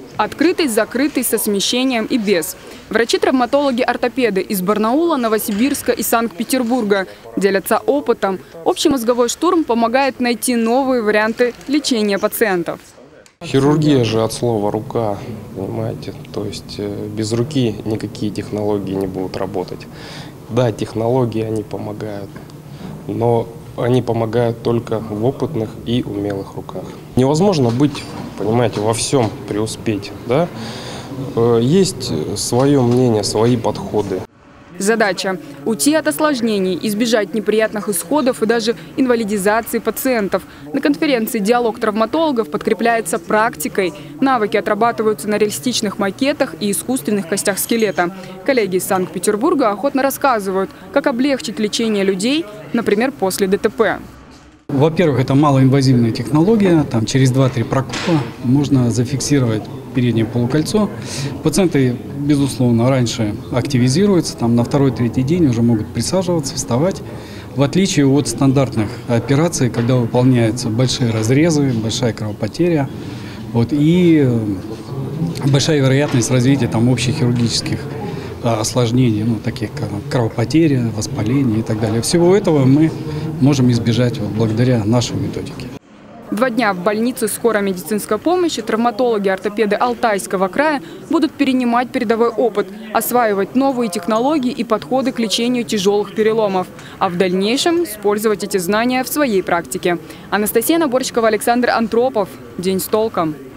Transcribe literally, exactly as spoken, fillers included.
Открытый, закрытый, со смещением и без. Врачи-травматологи-ортопеды из Барнаула, Новосибирска и Санкт-Петербурга делятся опытом. Общий мозговой штурм помогает найти новые варианты лечения пациентов. Хирургия же от слова «рука», понимаете, то есть без руки никакие технологии не будут работать. Да, технологии, они помогают, но они помогают только в опытных и умелых руках. Невозможно быть, понимаете, во всем преуспеть, да? Есть свое мнение, свои подходы. Задача – уйти от осложнений, избежать неприятных исходов и даже инвалидизации пациентов. На конференции «Диалог травматологов» подкрепляется практикой. Навыки отрабатываются на реалистичных макетах и искусственных костях скелета. Коллеги из Санкт-Петербурга охотно рассказывают, как облегчить лечение людей, например, после ДТП. Во-первых, это малоинвазивная технология. Там через два-три прокопа можно зафиксировать переднее полукольцо. Пациенты, безусловно, раньше активизируются. Там на второй-третий день уже могут присаживаться, вставать. В отличие от стандартных операций, когда выполняются большие разрезы, большая кровопотеря вот, и большая вероятность развития там, общих хирургических осложнений, ну, таких как кровопотеря, воспаление и так далее. Всего этого мы можем избежать вот, благодаря нашей методике. Два дня в больнице скорой медицинской помощи травматологи-ортопеды Алтайского края будут перенимать передовой опыт, осваивать новые технологии и подходы к лечению тяжелых переломов, а в дальнейшем использовать эти знания в своей практике. Анастасия Наборчикова, Александр Антропов. День с толком.